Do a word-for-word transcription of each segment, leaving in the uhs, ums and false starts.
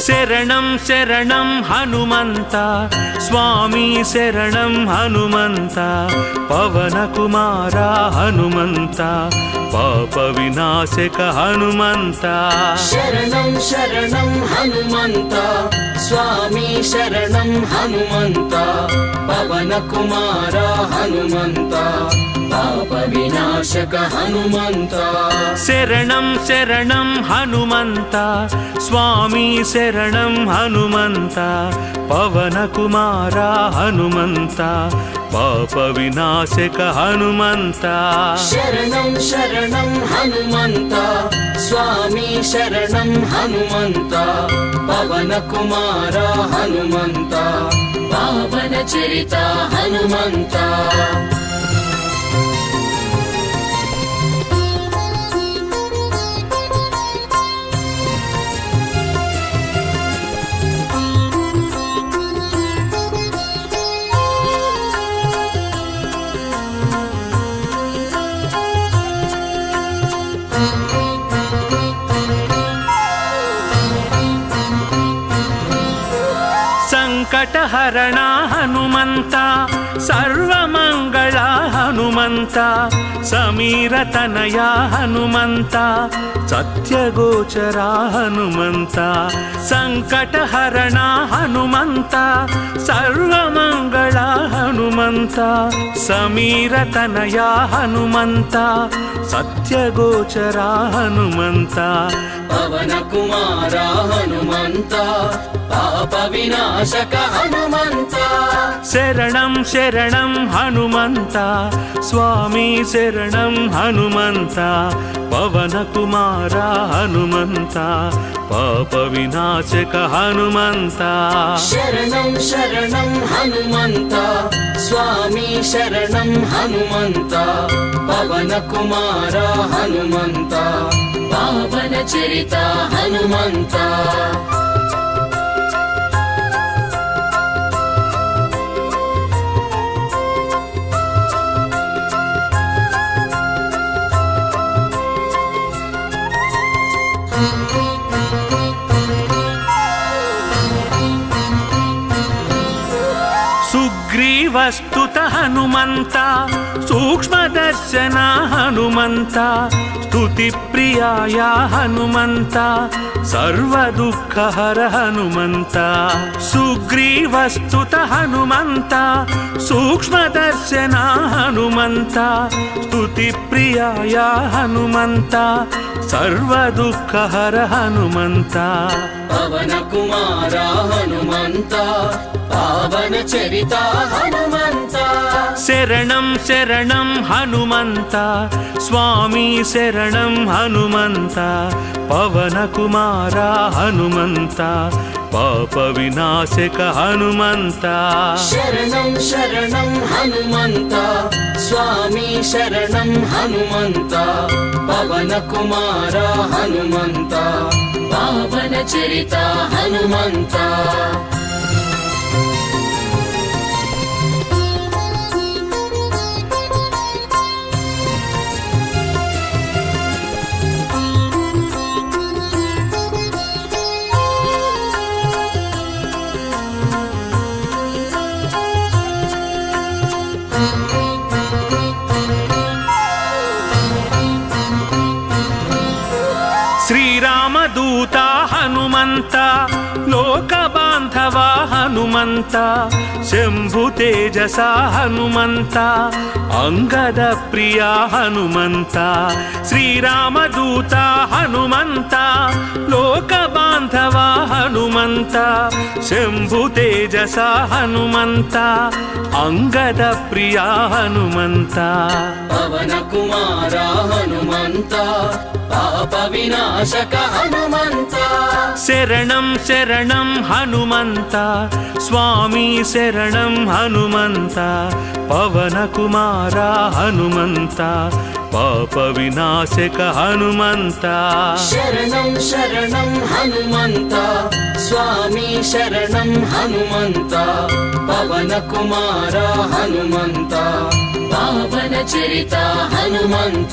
శరణం శరణం హనుమంత స్వామి శరణం హనుమంత పవన కుమార హనుమంత పాప వినాశక హనుమంత శరణం శరణం హనుమంత స్వామి శరణం హనుమంత పవన కుమార హనుమంత పాప వినాశక హనుమంత శరణం శరణం హనుమంత స్వామి శరణం హనుమంత పవన కుమార హనుమంత పాప వినాశక హనుమంత శరణం శరణం హనుమంత స్వామి శరణం హనుమంత పవన కుమార హనుమంత పావన చరిత హనుమంత సంకటహరణ హనుమంత సర్వమంగళ హనుమంత సమీరతనయ హనుమంత సత్యగోచర హనుమంత సంకటహరణ హనుమంత సర్వమంగళ హనుమంత సమీరతనయ హనుమంత సత్యగోచర హనుమంత పవన కుమార హనుమంత పాప వినాశక హనుమంత శరణం శరణం హనుమంత స్వామి శరణం హనుమంత పవన కుమార హనుమంత పాప వినాశక హనుమంత శరణం శరణం హనుమంత స్వామి శరణం హనుమంత పవన కుమార హనుమంత పావన చరిత హనుమంత సుగ్రీవస్తుత హనుమంత సూక్ష్మదర్శన హనుమంత స్తుతి ప్రియాయ హనుమంత సర్వదుఃఖహర హనుమంత సుగ్రీవస్తుత హనుమంత సూక్ష్మదర్శన హనుమంత స్తుతి ప్రియాయ హనుమంత సర్వదుఃఖహర హనుమంత పవన కుమార హనుమంత పావన చరిత హనుమంత శరణం శరణం హనుమంత స్వామి శరణం హనుమంత పవన కుమార హనుమంత పాప వినాశక హనుమంత శరణం శరణం హనుమంత స్వామి శరణం హనుమంత పవన కుమార హనుమంత పావన చరిత హనుమంత శ్రీరామదూత హనుమంత లోక బాంధవ హనుమంత శంభు తేజస హనుమంత అంగద ప్రియ హనుమంత శ్రీరామదూత హనుమంత లోక బాంధవ హనుమంత శంభు తేజస హనుమంత అంగద ప్రియ హనుమంత పవన కుమార హనుమంత పాప వినాశక హనుమంత శరణం శరణం హనుమంత స్వామి శరణం హనుమంత పవన కుమార హనుమంత పాప వినాశక హనుమంత శరణం శరణం హనుమంత స్వామి శరణం హనుమంత పవన కుమార హనుమంత పావన చరిత హనుమంత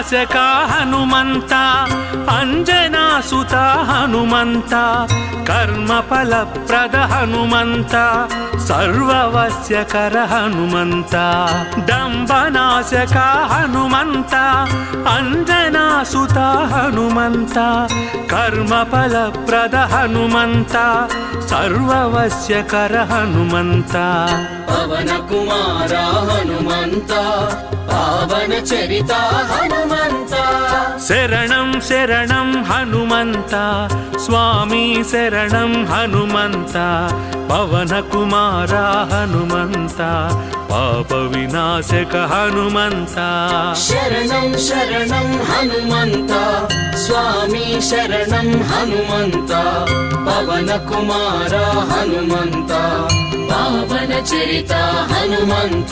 ದಂಬನಾಶಕ ಹನುಮಂತ ಅಂಜನಾಸುತ ಹನುಮಂತ ಕರ್ಮಫಲಪ್ರದ ಹನುಮಂತ ಸರ್ವವಶ್ಯಕರ ಹನುಮಂತ ದಂಬನಾಶಕ ಹನುಮಂತ ಅಂಜನಾಸುತ ಹನುಮಂತ ಕರ್ಮಫಲಪ್ರದ ಹನುಮಂತ ಸರ್ವವಶ್ಯಕರ ಹನುಮಂತ ಪವನ ಕುಮಾರ ಹನುಮಂತ ಪಾವನ ಚರಿತ ಹನುಮಂತ ಶರಣಂ ಶರಣಂ ಹನುಮಂತ ಸ್ವಾಮಿ ಶರಣಂ ಹನುಮಂತ ಪವನ ಕುಮಾರ ಹನುಮಂತ ಪಾಪ ವಿನಾಶಕ ಹನುಮಂತ ಶರಣಂ ಶರಣಂ ಹನುಮಂತ ಸ್ವಾಮಿ ಶರಣಂ ಹನುಮಂತ ಪವನ ಕುಮಾರ ಹನುಮಂತ ಪಾವನ ಚರಿತ ಹನುಮಂತ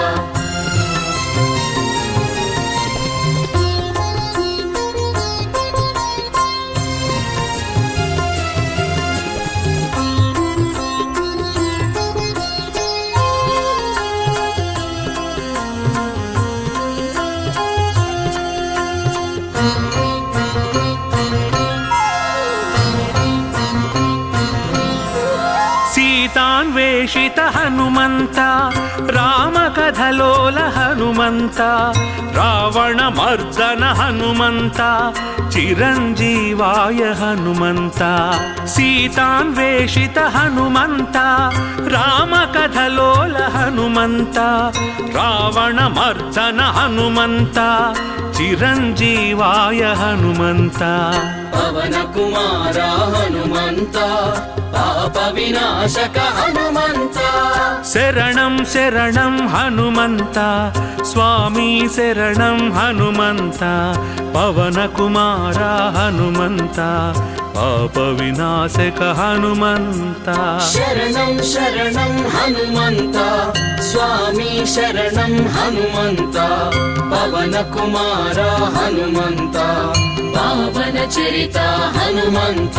ಸೀತಾನ್ವೇಷಿತ ಹನುಮಂತ ರಾಮಕಥಲೋಲ ಹನುಮಂತ ರಾವಣ ಮರ್ದನ ಹನುಮಂತ ಚಿರಂಜೀವಾಯ ಹನುಮಂತ ಸೀತಾನ್ವೇಷಿತ ಹನುಮಂತ ರಾಮಕಥಲೋಲ ಹನುಮಂತ ರಾವಣ ಮರ್ದನ ಹನುಮಂತ ಚಿರಂಜೀವಾಯ ಹನುಮಂತ ಪವನ ಕುಮಾರ ಹನುಮಂತ ಪಾಪ ವಿನಾಶಕ ಹನುಮಂತ ಶರಣಂ ಶರಣಂ ಹನುಮಂತ ಸ್ವಾಮಿ ಶರಣಂ ಹನುಮಂತ ಪವನ ಕುಮಾರ ಹನುಮಂತ ಪಾಪ ವಿನಾಶಕ ಹನುಮಂತ ಶರಣಂ ಶರಣಂ ಹನುಮಂತ ಸ್ವಾಮಿ ಶರಣಂ ಹನುಮಂತ ಪವನ ಕುಮಾರ ಹನುಮಂತ ಪಾವನ ಚರಿತ ಹನುಮಂತ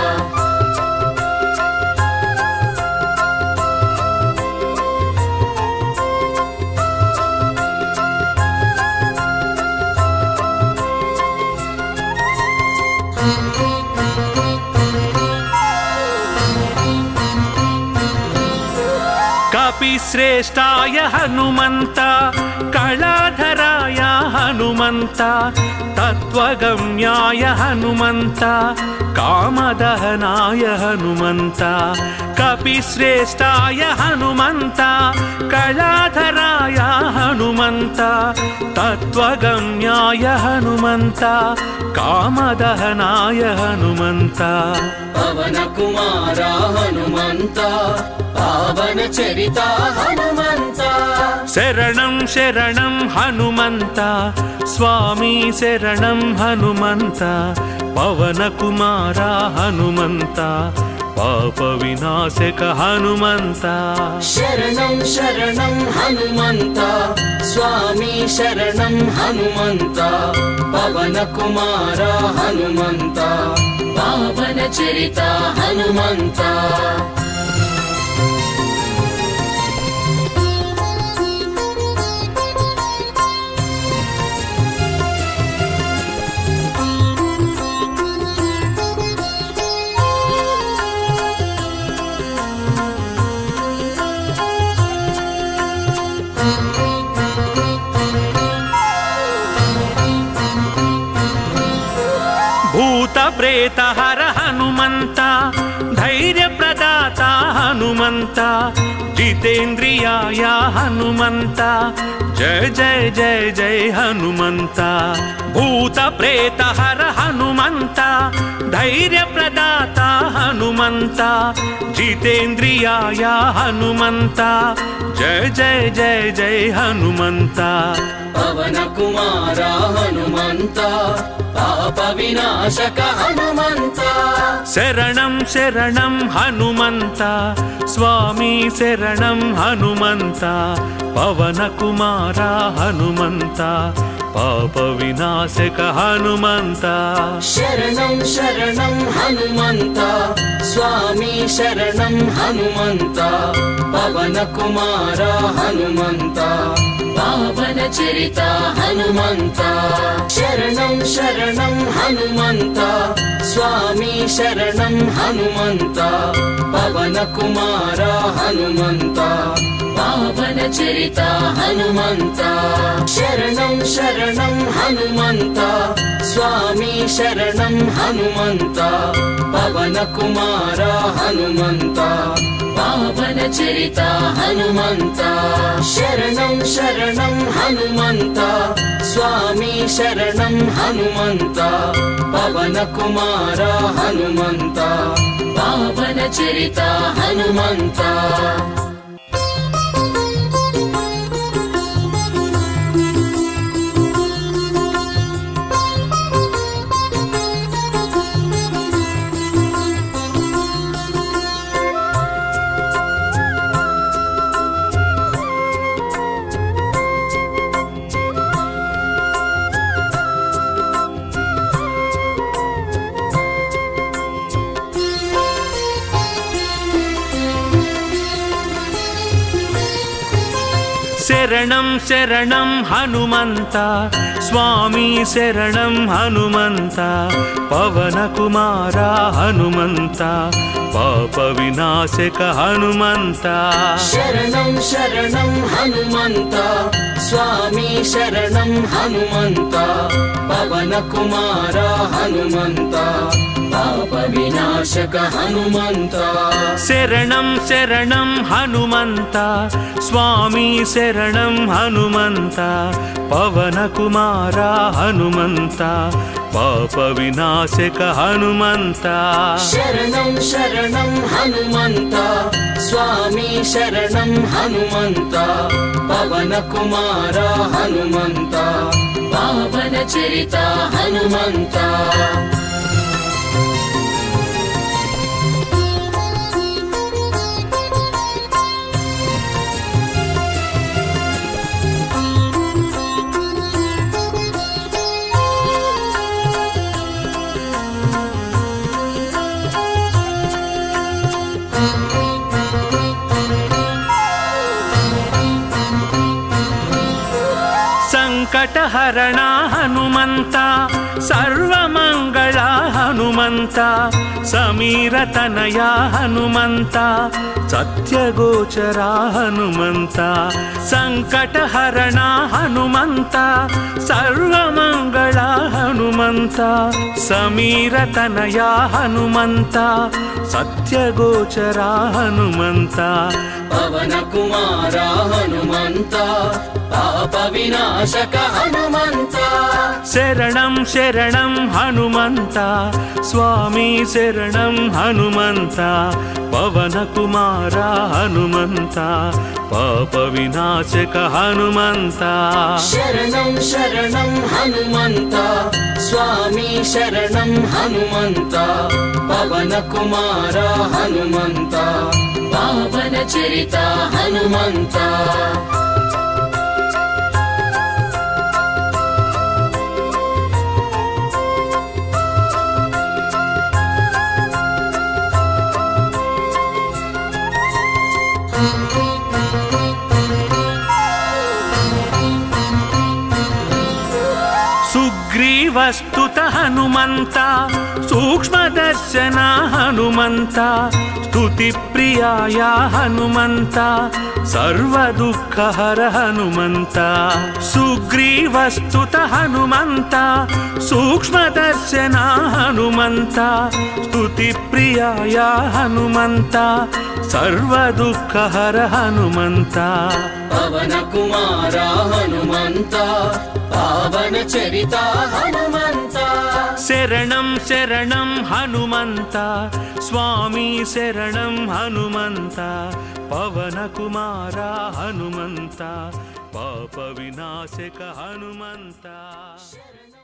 ಕಪಿಶ್ರೇಷ್ಠಾಯ ಹನುಮಂತ ಕಳಾಧರಾಯ ಹನುಮಂತ ತತ್ವಗಮ್ಯಾಯ ಹನುಮಂತ ಕಾಮದಹನಾಯ ಹನುಮಂತ ಕಪಿಶ್ರೇಷ್ಠಾಯ ಹನುಮಂತ ಕಳಾಧರಾಯ ಹನುಮಂತ ತತ್ವಗಮ್ಯಾಯ ಹನುಮಂತ ಕಾಮದಹನಾಯ ಹನುಮಂತ ಪವನ ಕುಮಾರ ಹನುಮಂತ ಪಾವನ ಚರಿತ ಹನುಮಂತ ಶರಣಂ ಶರಣಂ ಹನುಮಂತ ಸ್ವಾಮಿ ಶರಣಂ ಹನುಮಂತ ಪವನ ಕುಮಾರ ಹನುಮಂತ ಪಾಪ ವಿನಾಶಕ ಹನುಮಂತ ಶರಣಂ ಶರಣಂ ಹನುಮಂತ ಸ್ವಾಮಿ ಶರಣಂ ಹನುಮಂತ ಪವನ ಕುಮಾರ ಹನುಮಂತ ಪಾವನ ಚರಿತ ಹನುಮಂತ ಭೂತ ಪ್ರೇತ ಹರ ಹನುಮಂತ ಧೈರ್ಯ ಪ್ರದಾತ ಹನುಮಂತ ಜಿತೇಂದ್ರಿಯಾಯ ಹನುಮಂತ ಜಯ ಜಯ ಜಯ ಜಯ ಹನುಮಂತ ಭೂತ ಪ್ರೇತ ಹರ ಹನುಮಂತ ಧೈರ್ಯ ಪ್ರದಾತ ಹನುಮಂತ ಜಿತೇಂದ್ರಿಯಾಯ ಹನುಮಂತ ಜಯ ಜಯ ಜಯ ಜಯ ಹನುಮಂತ ಪವನ ಕುಮಾರ ಹನುಮಂತ ಪಾಪ ವಿನಾಶಕ ಹನುಮಂತ ಶರಣಂ ಶರಣಂ ಹನುಮಂತ ಸ್ವಾಮಿ ಶರಣಂ ಹನುಮಂತ ಪವನ ಕುಮಾರ ಹನುಮಂತ ಪಾಪ ವಿನಾಶಕ ಹನುಮಂತ ಶರಣಂ ಶರಣಂ ಹನುಮಂತ ಸ್ವಾಮಿ ಶರಣಂ ಹನುಮಂತ ಪವನ ಕುಮಾರ ಹನುಮಂತ ಪಾವನ ಚರಿತ హనుమంత శరణం శరణం హనుమంత స్వామి శరణం హనుమంత పవన కుమార హనుమంత పావన చరిత హనుమంత శరణం శరణం హనుమంత స్వామి శరణం హనుమంత పవన కుమార హనుమంత పావన చరిత హనుమంత శరణం శరణం హనుమంత స్వామి శరణం హనుమంత పవన కుమార హనుమంత పావన చరిత హనుమంత శరణం శరణం హనుమంత స్వామి శరణం హనుమంత పవన కుమార హనుమంత పాప వినాశక హనుమంత శరణం శరణం హనుమంత స్వామి శరణం హనుమంత పవన కుమార హనుమంత పాప వినాశక హనుమంత శరణం శరణం హనుమంత స్వామి శరణం హనుమంత పవన కుమార హనుమంత పాప వినాశక హనుమంత శరణం శరణం హనుమంత స్వామి శరణం హనుమంత పవన కుమార హనుమంత పావన చరిత హనుమంత సంకటహరణ హనుమంత సర్వమంగళ హనుమంత సమీరతనయ హనుమంత సత్యగోచర హనుమంత సంకటహరణ హనుమంత సర్వమంగళ హనుమంత సమీరతనయ హనుమంత సత్యగోచర హనుమంత పవన కుమార హనుమంత పాప వినాశక హనుమంత శరణం శరణం హనుమంత స్వామి శరణం హనుమంత పవన కుమార హనుమంత పాప వినాశక హనుమంత శరణం శరణం హనుమంత స్వామి శరణం హనుమంత పవన కుమార హనుమంత పావన చరిత హనుమంత సుగ్రీవస్తుత హనుమంత సూక్ష్మదర్శన హనుమంత స్తుతి ప్రియాయ హనుమంత సర్వదుఃఖహర హనుమంత సుగ్రీవస్తుత హనుమంత సూక్ష్మదర్శన హనుమంత స్తుతి ప్రియాయ హనుమంత సర్వదుఃఖహర హనుమంత పవన కుమార హనుమంత పావన చరిత హనుమంత శరణం శరణం హనుమంత స్వామి శరణం హనుమంత పవన కుమార హనుమంత పాప వినాశక హనుమంత.